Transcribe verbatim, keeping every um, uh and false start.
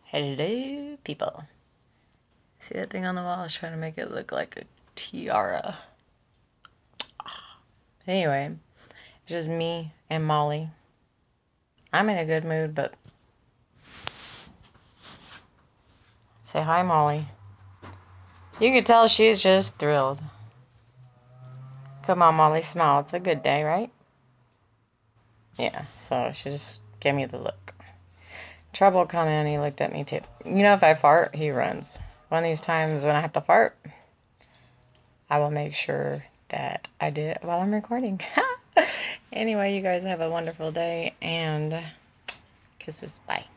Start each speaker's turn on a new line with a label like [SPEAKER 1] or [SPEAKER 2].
[SPEAKER 1] Hello, people. See that thing on the wall? I was trying to make it look like a tiara. Anyway, it's just me and Molly. I'm in a good mood, but... Say hi, Molly. You can tell she's just thrilled. Come on, Molly, smile. It's a good day, right? Yeah, so she just gave me the look. Trouble come in, he looked at me too. You know, if I fart, he runs. One of these times when I have to fart, I will make sure that I do it while I'm recording. Anyway, you guys have a wonderful day, and kisses. Bye.